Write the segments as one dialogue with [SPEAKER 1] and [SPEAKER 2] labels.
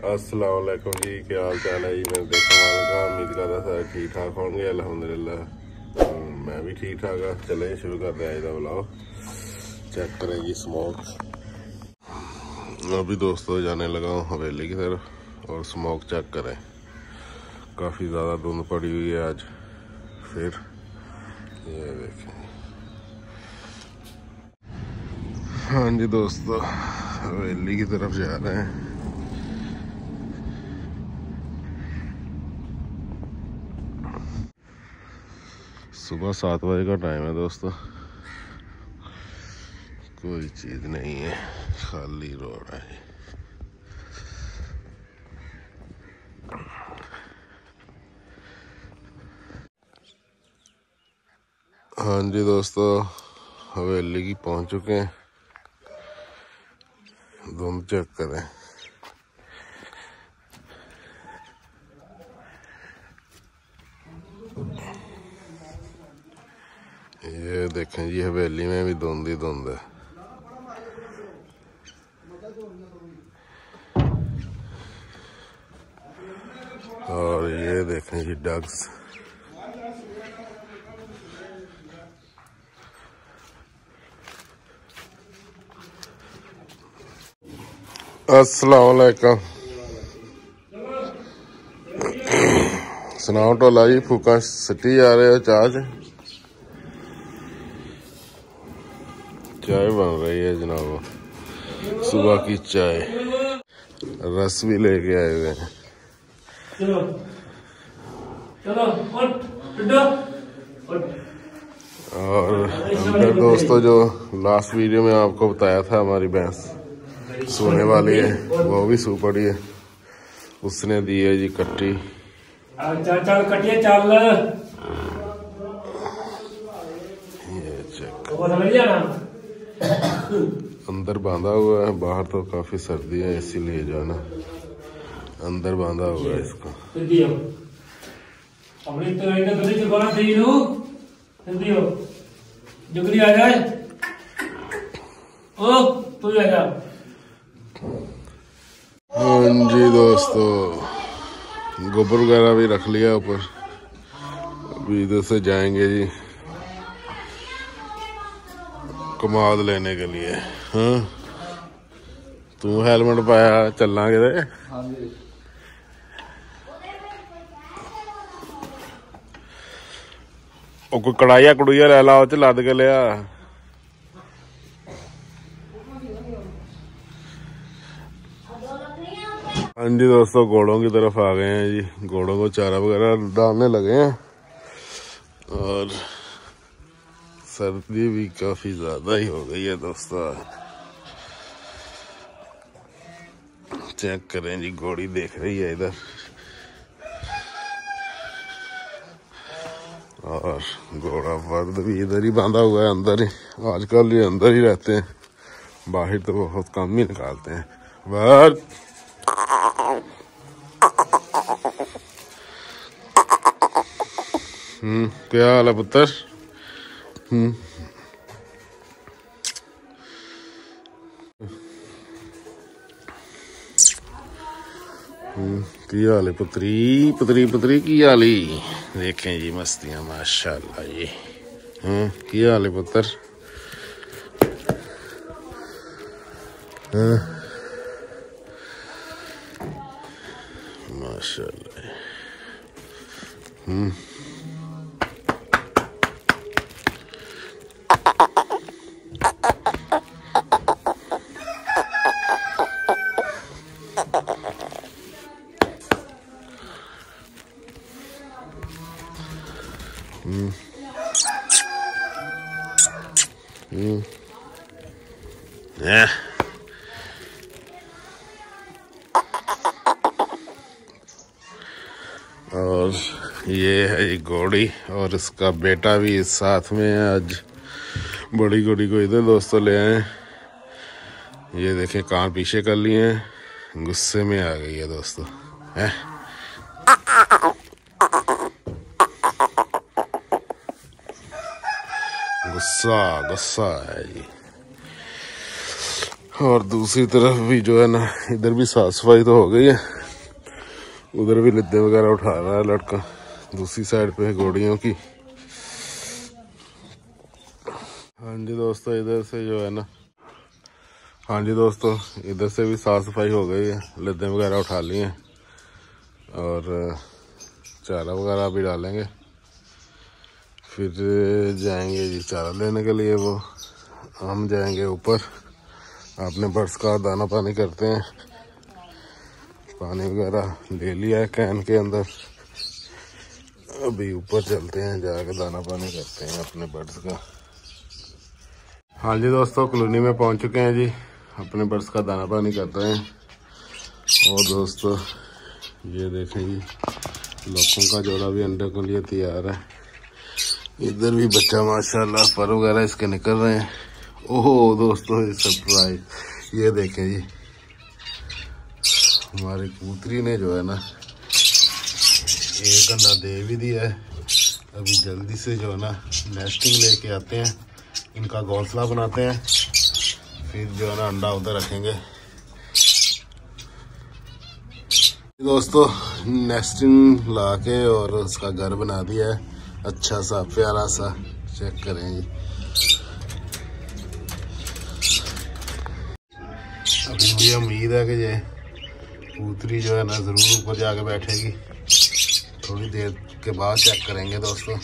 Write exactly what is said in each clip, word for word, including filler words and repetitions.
[SPEAKER 1] अस्सलाम वालेकुम जी, क्या हाल चाल है जी। मैं देखा वाला उम्मीद करता सारे ठीक ठाक होंगे। अल्हम्दुलिल्लाह मैं भी ठीक ठाक है। चले शुरू करते हैं आज का ब्लॉग। चेक करें जी स्मोक। अभी दोस्तों जाने लगा हूँ हवेली की तरफ और स्मोक चेक करें। काफ़ी ज़्यादा धुंध पड़ी हुई है आज। फिर ये देखें। हाँ जी दोस्तों, हवेली की तरफ जा रहे हैं। सुबह सात बजे का टाइम है दोस्तों। कोई चीज़ नहीं है, खाली रोड है। हाँ जी दोस्तों, हवेली की पहुंच चुके हैं। धुंध चेक करें। ये देखें जी, हवेली में भी धुंध ही धुंध है। और ये देखें जी डग्स। अस्सलाम वालेकुम। सुनाओ टोला जी, फूका सिटी जा रहे हो? चाय चाय बन रही है जनाब, सुबह की चाय। रस भी लेके आए हुए हैं। चलो चलो और अंदर दोस्तों, जो लास्ट वीडियो में आपको बताया था हमारी भैंस सोने वाली है, वो भी सो पड़ी है। उसने दी है जी कट्टी।
[SPEAKER 2] चल चल कटिए चल।
[SPEAKER 1] ये चेक। अंदर बांधा हुआ है, बाहर तो काफी सर्दी है इसीलिए जो है ना अंदर बांधा हुआ है इसको।
[SPEAKER 2] जुगली आ जाए। ओ तू आ जा।
[SPEAKER 1] हाँ जी दोस्तों, गोबर वगैरह भी रख लिया ऊपर। अभी इधर से जाएंगे जी कमाद लेने के लिए। हाँ तू हेलमेट पाया, चलना किधर? हाँ जी। ओ कोई कड़ाइया कड़ुइया ले ला, च लद के लिया। हाँ जी दोस्तों, घोड़ों की तरफ आ गए हैं जी। घोड़ों को चारा वगैरह डालने लगे हैं और सर्दी भी काफी ज्यादा ही हो गई है दोस्तों। चेक करें जी, घोड़ी देख रही है इधर और घोड़ा वर्द भी इधर ही बांधा हुआ है, अंदर ही। आजकल ये अंदर ही रहते हैं, बाहर तो बहुत कम ही निकालते हैं। वर्द हम्म क्या हाल है पुत्र? हम्म की हाल है पुत्री? पुत्री पुत्री की हाल ही? देखें जी मस्तियां माशाल्लाह जी। हम्म की हाल है पुत्र? हाँ माशाल्लाह। हम्म हम्म हम्म और ये है ये घोड़ी और इसका बेटा भी इस साथ में है। आज बड़ी घोड़ी को इधर दोस्तों ले आए। ये देखें कान पीछे कर लिए हैं, गुस्से में आ गई है दोस्तों। है गुस्सा गुस्सा है जी। और दूसरी तरफ भी जो है ना, इधर भी साफ सफाई तो हो गई है। उधर भी लिद्दे वगैरह उठा रहा है लड़का। दूसरी साइड पे है घोड़ियों की। हाँ जी दोस्तों, इधर से जो है ना, हाँ जी दोस्तों, इधर से भी साफ सफाई हो गई है। लिद्दे वगैरह उठा लिए हैं और चारा वगैरह भी डालेंगे। फिर जाएंगे जी चारा लेने के लिए। वो हम जाएंगे ऊपर, अपने बर्ड्स का दाना पानी करते हैं। पानी वगैरह ले लिया है कैन के अंदर। अभी ऊपर चलते हैं, जाके दाना पानी करते हैं अपने बर्ड्स का। हाँ जी दोस्तों, कॉलोनी में पहुंच चुके हैं जी। अपने बर्ड्स का दाना पानी करते हैं। और दोस्तों ये देखें जी, लोगों का जोड़ा भी अंडे के लिए तैयार है। इधर भी बच्चा माशाल्लाह, पर वगैरह इसके निकल रहे हैं। ओहो दोस्तों, ये सरप्राइज, ये देखें जी, हमारी कबूतरी ने जो है ना एक अंडा दे भी दिया है। अभी जल्दी से जो है ना नेस्टिंग लेके आते हैं, इनका घोंसला बनाते हैं, फिर जो है ना अंडा उधर रखेंगे। दोस्तों नेस्टिंग लाके और उसका घर बना दिया है, अच्छा सा प्यारा सा। चेक करें जी, अभी मुझे उम्मीद है कि ये कबूतरी जो है ना ज़रूर ऊपर जाके बैठेगी। थोड़ी देर के बाद चेक करेंगे दोस्तों।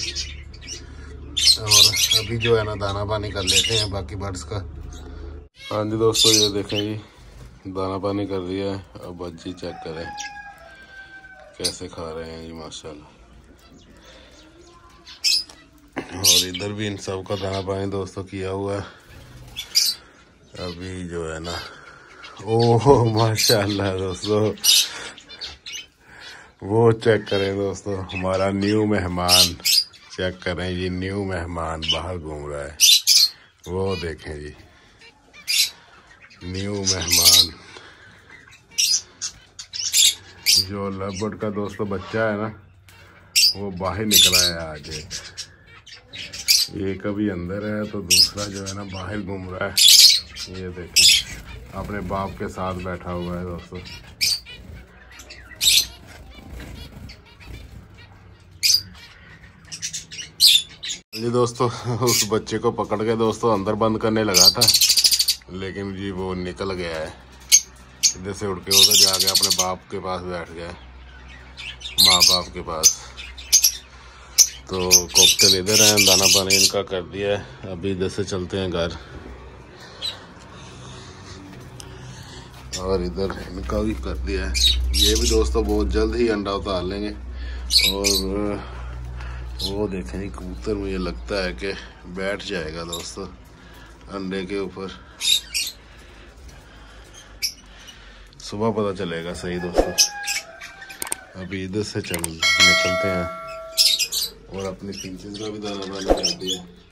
[SPEAKER 1] और अभी जो है ना दाना पानी कर लेते हैं बाकी बर्ड्स का। हाँ जी दोस्तों, ये देखें जी, दाना पानी कर दिया है। अब बच्ची चेक करें कैसे खा रहे हैं जी माशाल्लाह। और इधर भी इन सब का दाना पानी दोस्तों किया हुआ है। अभी जो है ना, ओह माशाल्लाह दोस्तों, वो चेक करें दोस्तों, हमारा न्यू मेहमान। चेक करें जी, न्यू मेहमान बाहर घूम रहा है। वो देखें जी, न्यू मेहमान। जो लवबर्ड का दोस्तों बच्चा है ना, वो बाहर निकला है आज। एक अभी अंदर है तो दूसरा जो है ना बाहर घूम रहा है। ये देखें, अपने बाप के साथ बैठा हुआ है दोस्तों। जी दोस्तों, उस बच्चे को पकड़ के दोस्तों अंदर बंद करने लगा था, लेकिन जी वो निकल गया है। इधर से उड़ के उधर जाके अपने बाप के पास बैठ गया, माँ बाप के पास। तो कॉकटेल इधर है, दाना पानी इनका कर दिया है। अभी इधर से चलते हैं घर, और इधर इनका भी कर दिया है। ये भी दोस्तों बहुत जल्द ही अंडा उतार लेंगे। और वो देखें कबूतर, मुझे लगता है कि बैठ जाएगा दोस्तों अंडे के ऊपर। सुबह पता चलेगा सही दोस्तों। अभी इधर से चल निकलते हैं और अपने पिंचेस का भी दाना पानी कर दिया।